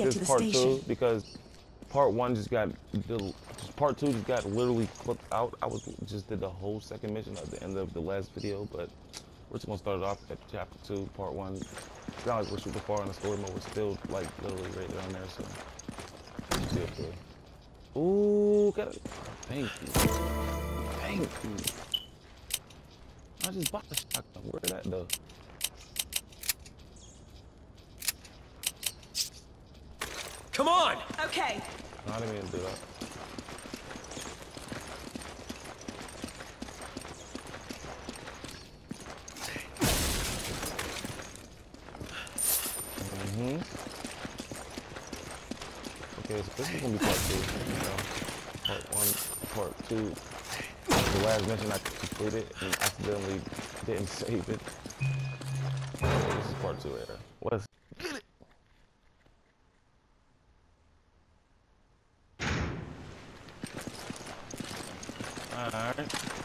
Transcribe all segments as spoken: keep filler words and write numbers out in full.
to the part station. two because part one just got the part two just got literally clipped out. I was just did the whole second mission at the end of the last video, but we're just gonna start it off at chapter two, part one. It's not like we're super far in the story mode. We're still like literally right down there, so it's good for. Ooh, got it. Thank you. Thank you. I just bought the shotgun. Where is that though? Come on! Okay. No, I didn't mean to do that. Mm-hmm. Okay, so this is gonna be part two. You know, part one, part two. The last mission I completed and accidentally didn't save it. So this is part two era. What's get it? Alright.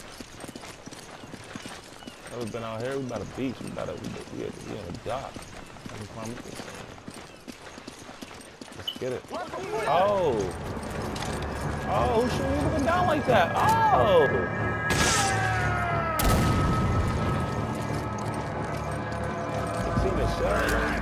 Never been out here. We by the beach. We by the we, we, we on the dock. I can promise this. Let's get it. Oh. Oh, who should we looking down like that? Oh. See the shot.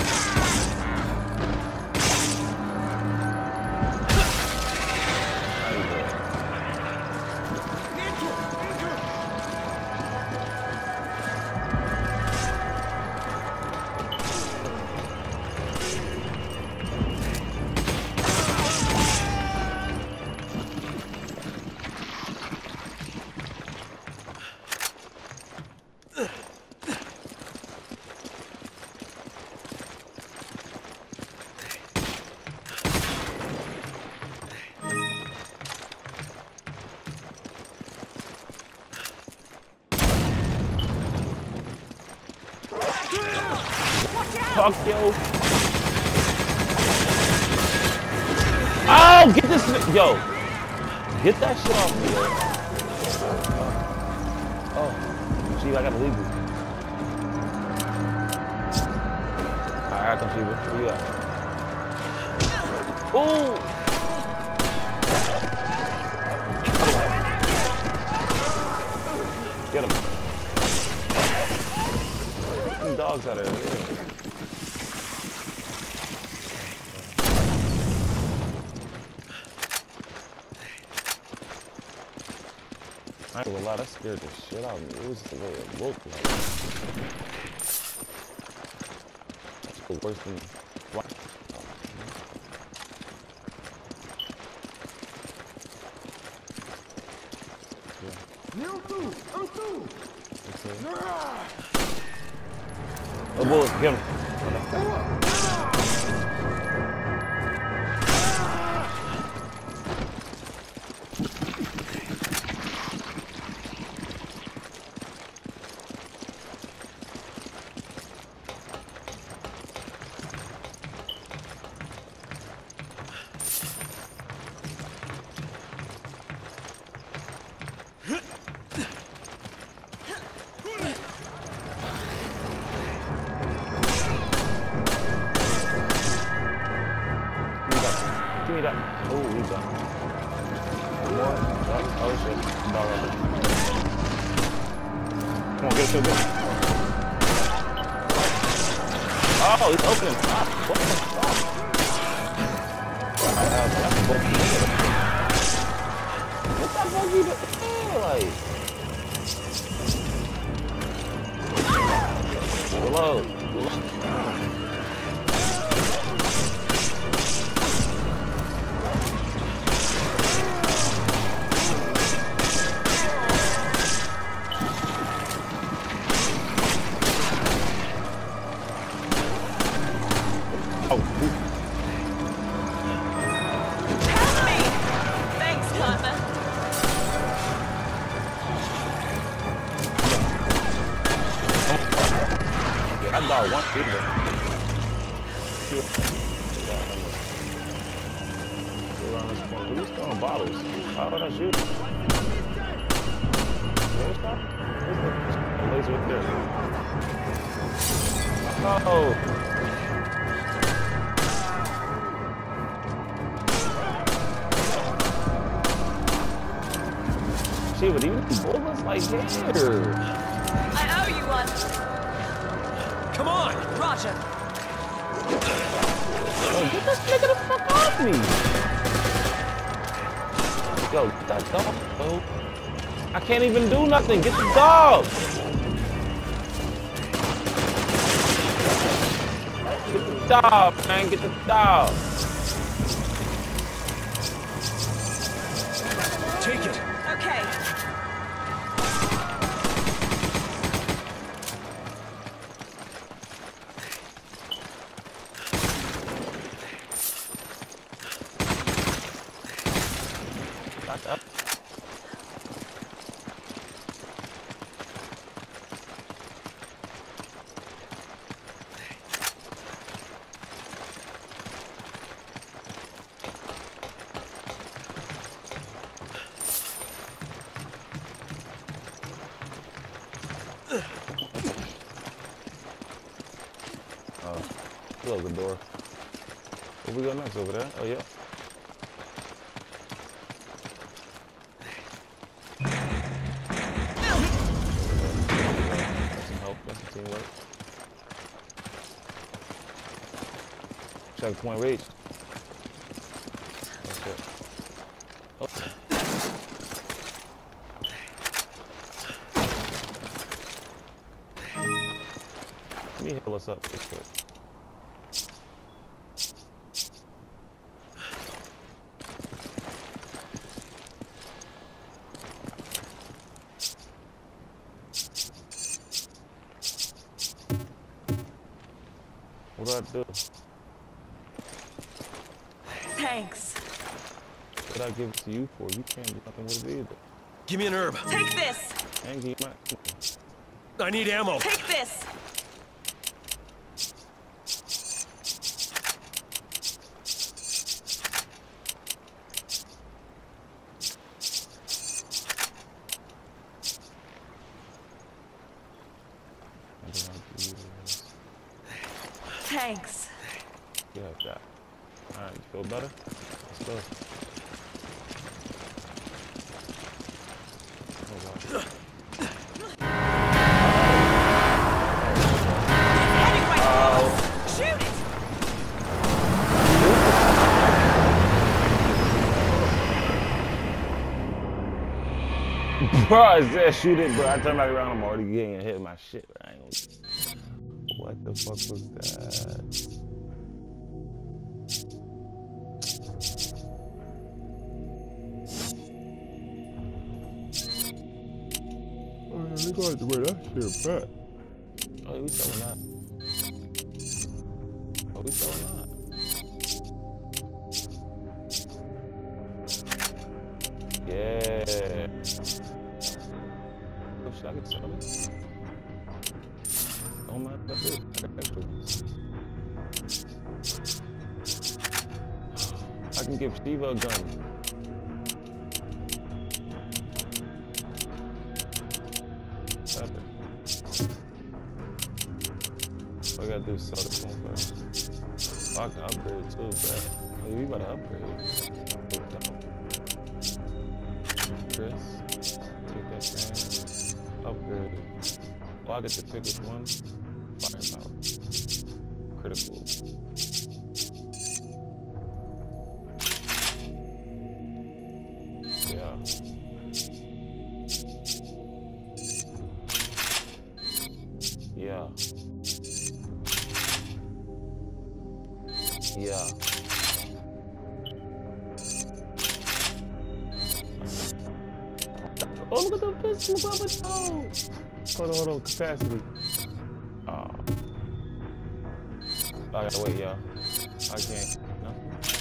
Fuck yo. Oh, get this, yo. Get that shit off me, yo. Oh, Shiva, I gotta leave you. Alright, come Shiva. Where you at? Ooh. Get him. Them dogs out of there. I ain't gonna lie, that scared the shit out of me. It was the way it looked like. That's the worst thing. What? Oh, boy, get him. Give me that. Oh, we got more. Oh, oh shit. Dog right there. Come on, get it, get it. Oh, he's opening. Ah, what the fuck? Uh, that's a buggy. What's that buggy doing? Like? Reload. Oh, Help me! Thanks, partner. I got one video. Who's throwing bottles? How did I shoot? Where's that? The laser right there. Oh! shit, but even bullets like here. I owe you one. Come on! Roger. Yo, get this nigga the fuck off me! Yo, get that dog, bro. I can't even do nothing. Get the dog! Get the dog, man. Get the dog. Take it! Okay. Back up. Oh, close the door. Where we go next? Over there? Oh, yeah. That's some help. That's some teamwork. Checkpoint reached. That's it. Oh. Let me heal us up real quick. What do I do? Thanks. What did I give it to you for? You can't do nothing with it either. Give me an herb. Take this. And give my... I need ammo. Take this. And then I'll give you this. Thanks. Yeah, that. Alright, you feel better? Let's go. Oh, wow. Heading right for us. Shoot it. Bro, I said shoot it, bro. I turned back around, I'm already getting hit my shit. I ain't gonna... What the fuck was that? Oh, yeah, we gonna have to wear that shit back. Oh, yeah, we selling that. Oh, we selling that. Yeah. Oh, shit, I can sell it. Don't mind that bit. I got extra. I can give Shiva a gun. All I gotta do is sell this one first. I can upgrade too, bro. Oh, we about to upgrade. Chris, take that thing. Upgrade. Oh, I get to pick which one. Firepower. Critical. Yeah. Yeah. Yeah. Oh, look at the pistol, Bubba. Oh. Hold on, hold on. Capacity. Oh. I gotta wait, y'all. I can't. No.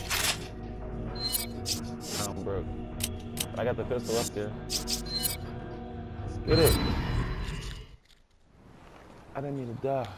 I'm broke. I got the pistol up there. Get it. I didn't mean to die.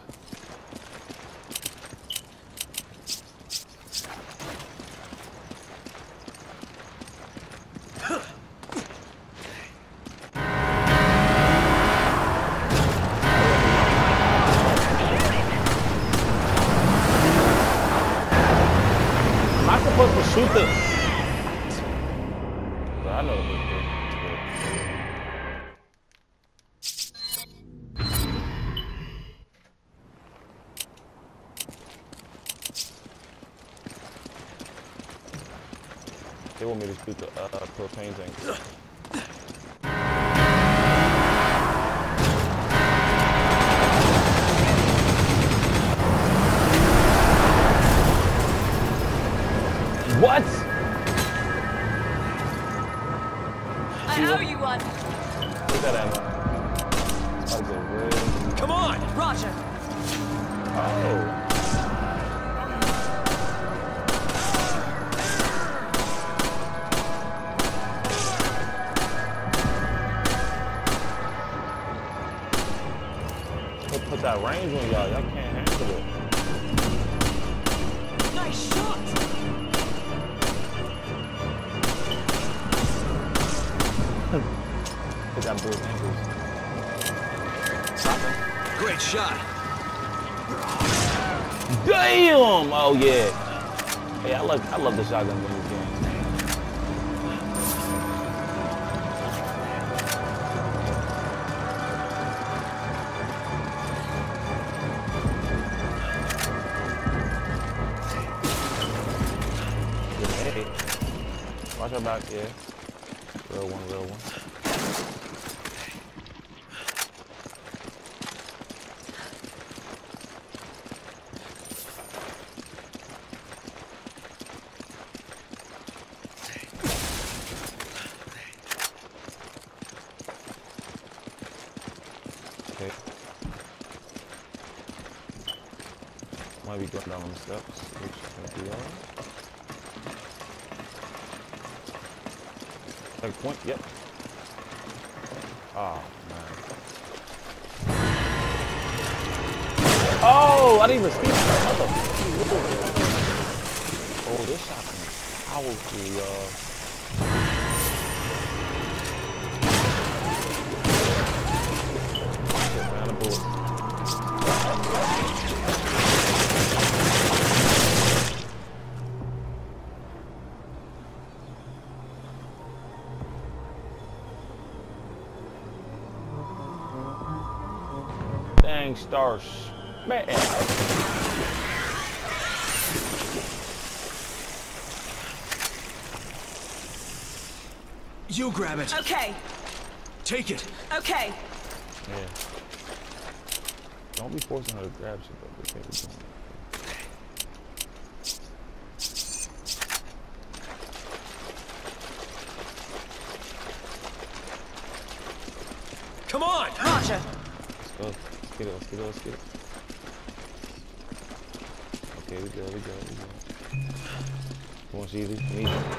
Am I supposed to shoot the... But I know it was good. It's good. They want me to shoot the uh, propane tank. What? I owe you one. Look at that. It's about to go red. Come on! Roger. Oh. Put, put that range on y'all. Y'all can't handle it. Nice shot. Put that bull's ankles. Stop him. Great shot. Damn! Oh yeah. Hey, I love I love the shotgun in this game. Hey, watch our back, yeah. Real one, real one. Okay. Might be going down on the steps, which might be alright. Like point, yep. Oh man. Oh, I didn't even see that. Oh, this shot is powerful, y'all. Found a bullet. Dang, stars, man. You grab it. Okay. Take it. Okay. Yeah. Don't be forcing her to grab shit though. They can't be doing that. Come on! Roger. Let's go. Let's get it. Let's get it. Let's get it. Okay, we go. We go. We go. Come on, Sheezy. Need it.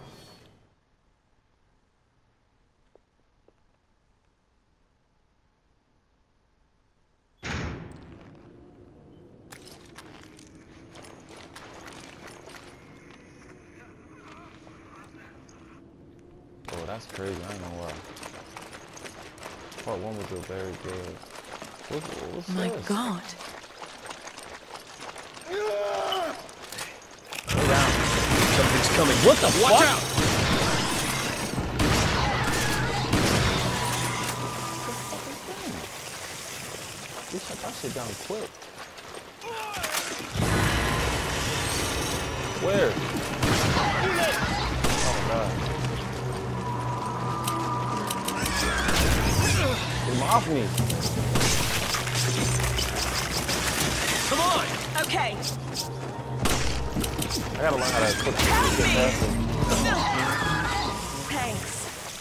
Oh, that's crazy. I ain't gonna lie. Part one was a very good. What's, what's My this? God. Go down. Something's coming. What the fuck? Watch out! You shut that shit down quick. Where? Oh god. Get him off me. Come on! Okay. I gotta learn how to cook this Help shit me. faster. Thanks.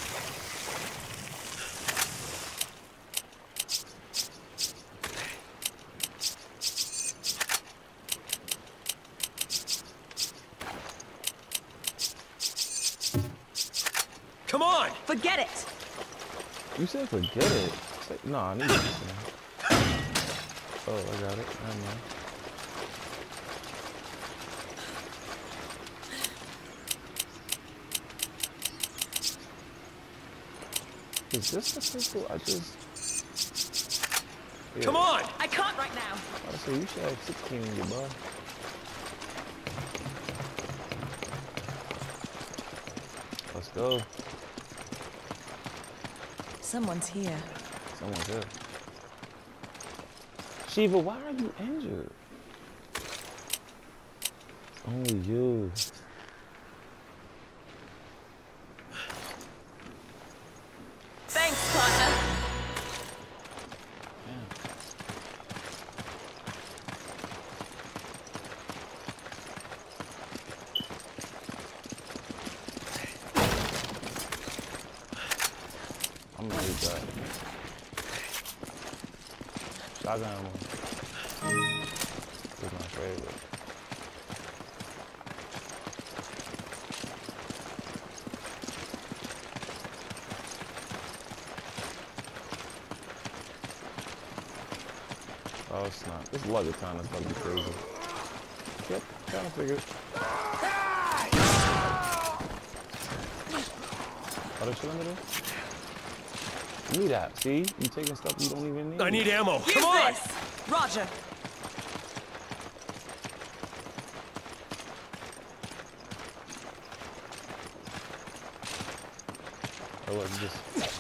Come on! Forget it. You said forget it. Say, no, I need this. Oh, I got it. Never mind. Is this the pistol? I just. Yeah. Come on! I can't right now. I say you should have sixteen in your bar. Let's go. Someone's here. Someone's there. Shiva, why are you injured? Only you. Take that. Shotgun ammo. This is my favorite. Oh snap. This luggage kind of fucking crazy. Yep, kind of figured. Oh, there's shit under there? Give me that. See? You taking stuff you don't even need. I need ammo. Use Come on. this. Roger. Oh, look, just.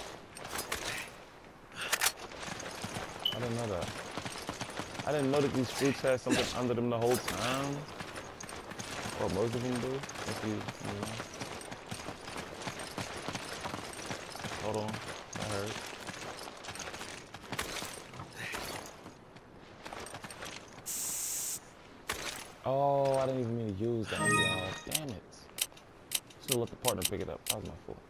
I didn't know that. I didn't know that these fruits had something under them the whole time. Or most of them do. If you, you know. Hold on. I heard. Oh, I didn't even mean to use that, y'all. Damn it. Should've let the partner pick it up. That was my fault.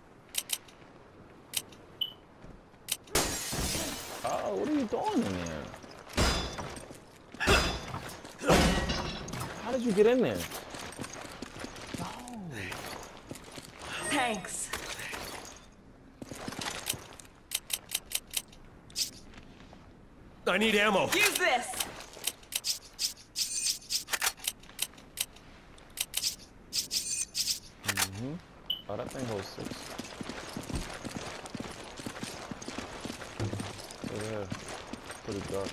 Oh, what are you doing in there? How did you get in there? No. Thanks. I need ammo. Use this. Mm-hmm. Oh, that thing holds six. So yeah, pretty dark.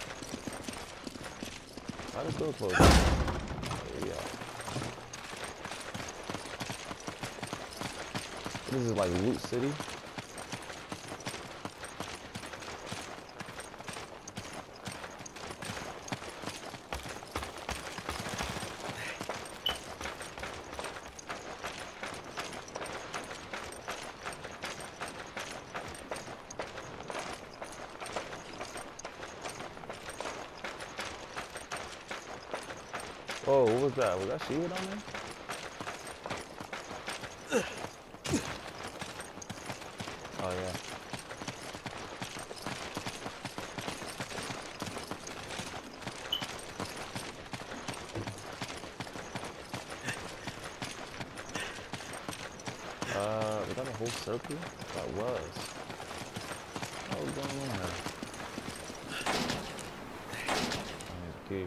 Why the door closed? There we go. This is like Loot City. Oh, what was that? Was that shield on there? Oh yeah. Uh, was that a whole circle? That was. What was going on here? I need a key.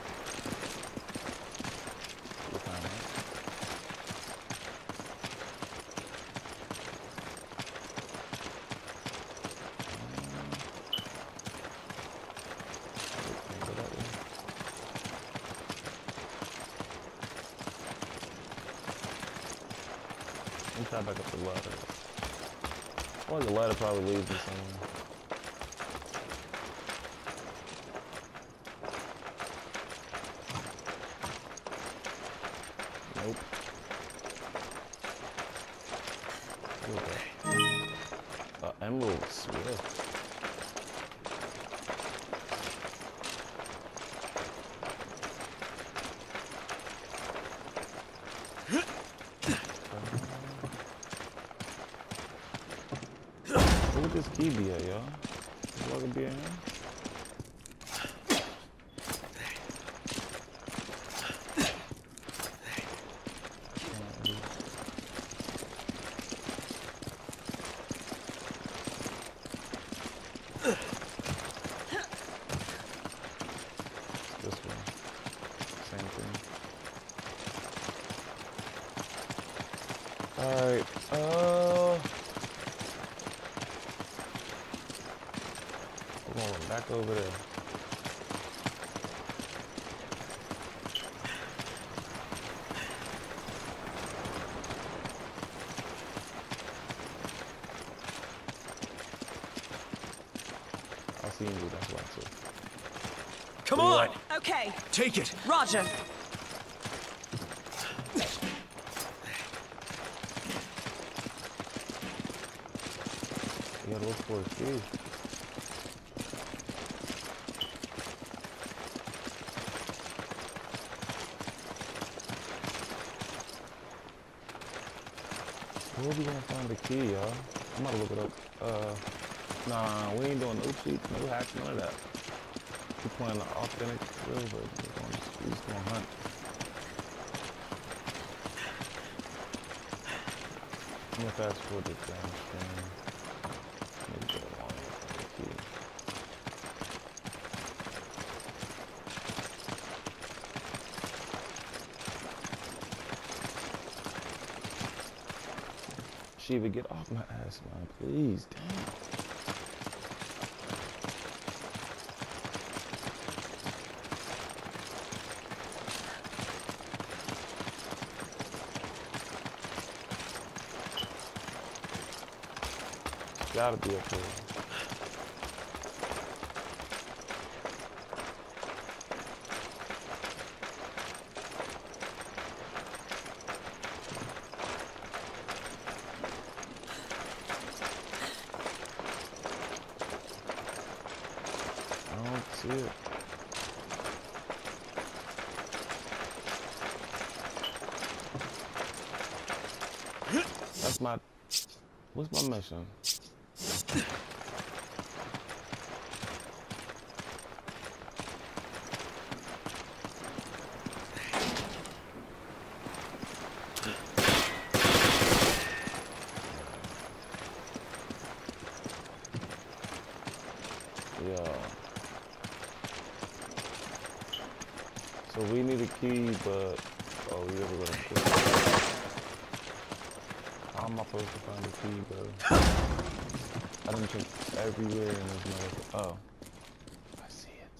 Let me try back up the ladder. Well, the ladder probably leads me somewhere. Nope. What is that? Uh, Emerald Swift. What would this key be at, y'all? What would be in here? This one. Same thing. Alright, uh... we're going back over there. I see you, that's why too. Come on. Okay. Take it. Roger. You gotta look for a key. Where are we gonna find the key, y'all? I'm gonna look it up. Uh, Nah, we ain't doing no cheats, no hacks, none of that. We playing the authentic real version. We're going to, we just gonna hunt. I'm gonna fast forward this damn screen. Maybe go along with you. Shiva, get off my ass, man, please. Damn. Gotta be up here. I don't see it. That's my... What's my mission? Yeah. So we need a key, but oh, we never got a key. How am I supposed to find a key, bro? I didn't check everywhere in this motherfucker. Oh, I see it.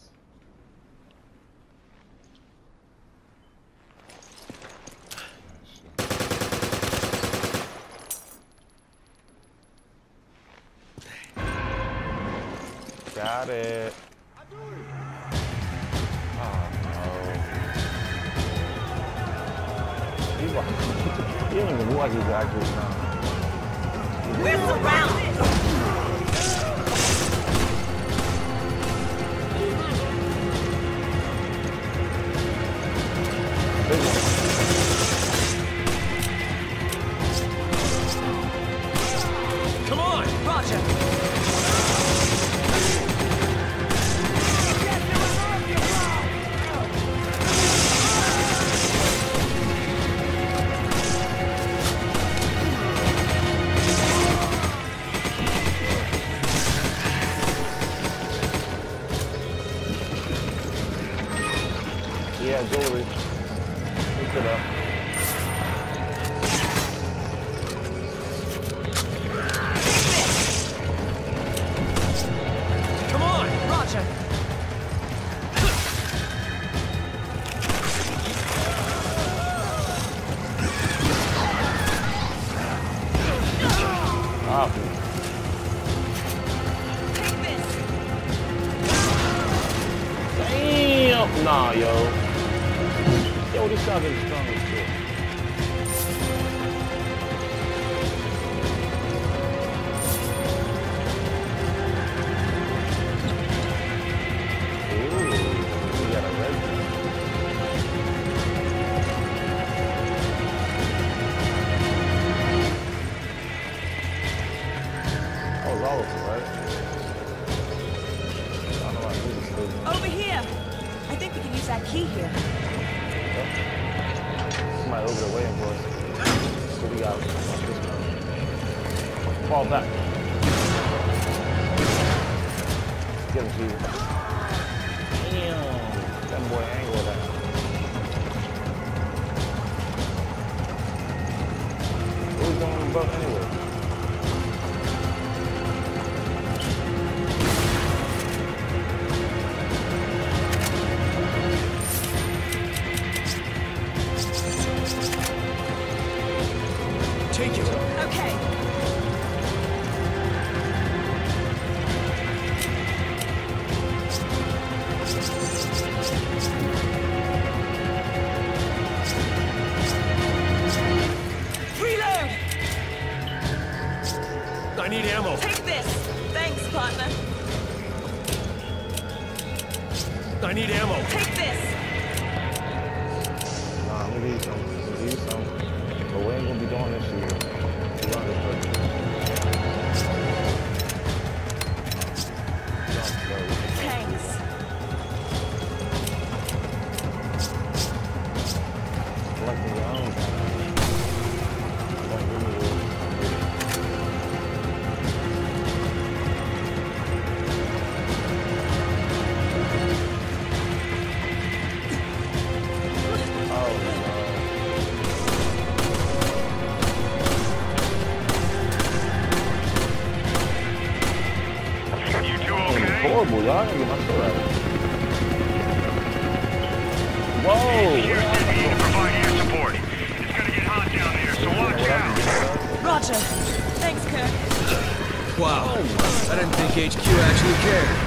Got it. Oh no. He, he don't even look like he's actually now. We're surrounded! Big one. Come on! Roger. Yeah, jewelry. Pick it up. Come on! Roger. Ah. Take this. Damn! Nah, yo. Yo, this shotgun is strong as shit. Ooh, we got a red one. Oh, it's all of them, right? I don't know how to do this thing. Over here. I think we can use that key here. Somebody over there waiting for us. So we got this one. Fall back. Get him, Steve. Damn. That boy ain't with that. Who's going on the boat anyway? Take it! Okay. Reload! I need ammo! Take this! Thanks, partner. I need ammo! Take this! Nah, I'm gonna give you some. I'm gonna give you some. But we ain't gonna be doing this shit. We gonna get horrible, y'all. I gotta get my shit right. Whoa! Here's Deputy to provide air support. It's gonna get hot down there, so watch out. Roger. Thanks, Kirk. Wow. I didn't think H Q actually cared.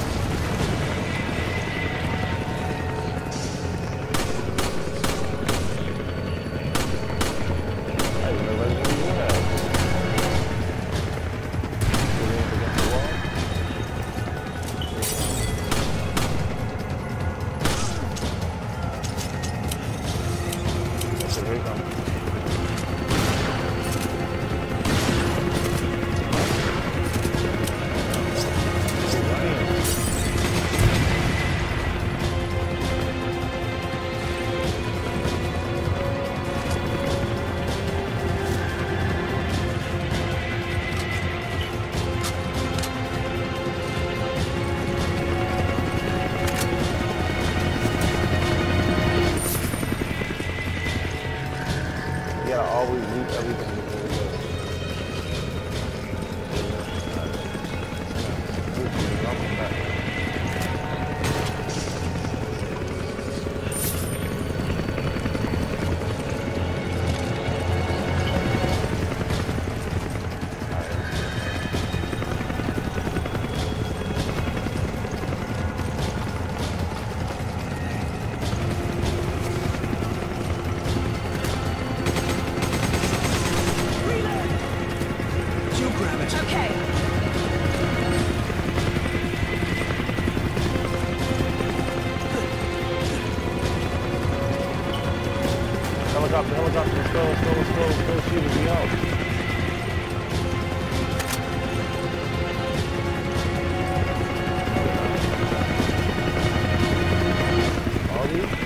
Always leave everything. Helicopter, helicopter, let's go, let's go, let's go, let's go, shoot me out. All these?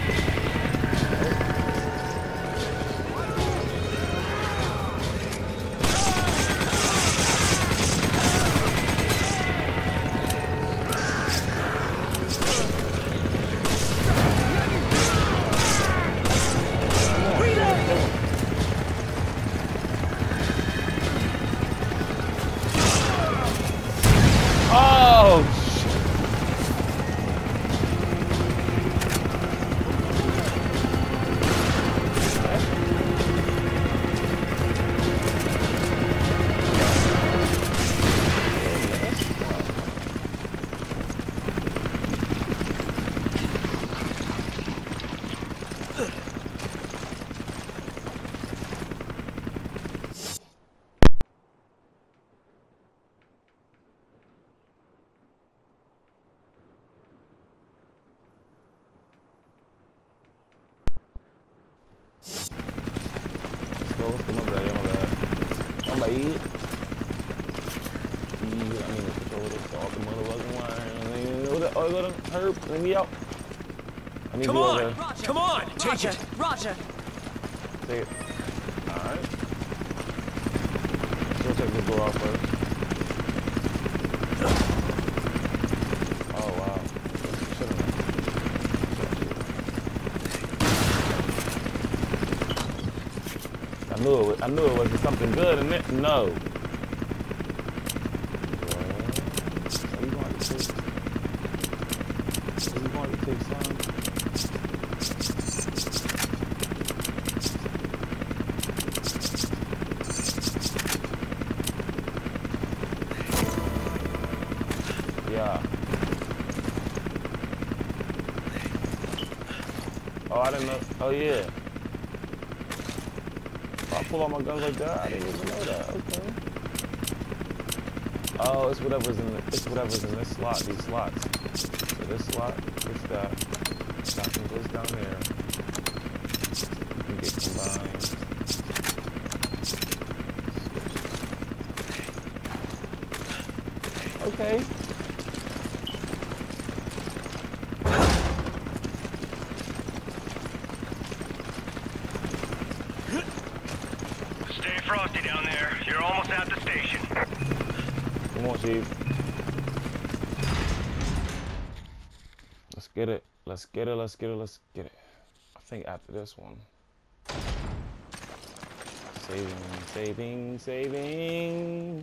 Oh, shit. Go, come on, bro. My bad. I'm like, eat. I mean, the controller, all the motherfucking wire. Oh, let him herb. Let me out. I need Come you on! over there. Come on! Take Roger. it! Roger. Take it. Alright. Let's go check this door out first. Oh, wow. I knew it was, I knew it was something good in it. No. Are you going to take? Are you going to take some? Yeah. Oh, I didn't know. Oh, yeah. I pull out my guns like that. I didn't even know that. Okay. Oh, it's whatever's in the, it's whatever's in this slot. These slots. So this slot, it's that. Something goes down there. You can get combined. Okay. Stay frosty down there. You're almost at the station. Come on, Chief. Let's get it. Let's get it. Let's get it. Let's get it. I think after this one. Saving, saving, saving.